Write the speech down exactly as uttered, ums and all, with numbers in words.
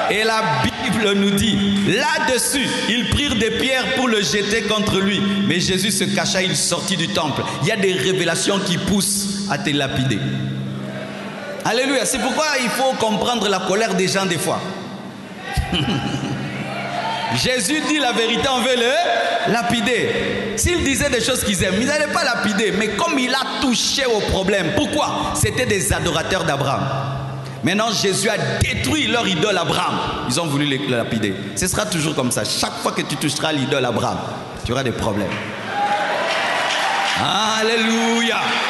Et la Bible nous dit, là-dessus, ils prirent des pierres pour le jeter contre lui. Mais Jésus se cacha, il sortit du temple. Il y a des révélations qui poussent à te lapider. Alléluia. C'est pourquoi il faut comprendre la colère des gens des fois. Jésus dit la vérité, on veut le lapider. S'il disait des choses qu'ils aiment, ils n'allaient pas lapider. Mais comme il a touché au problème, pourquoi? C'était des adorateurs d'Abraham. Maintenant, Jésus a détruit leur idole Abraham. Ils ont voulu le lapider. Ce sera toujours comme ça. Chaque fois que tu toucheras l'idole Abraham, tu auras des problèmes. Alléluia.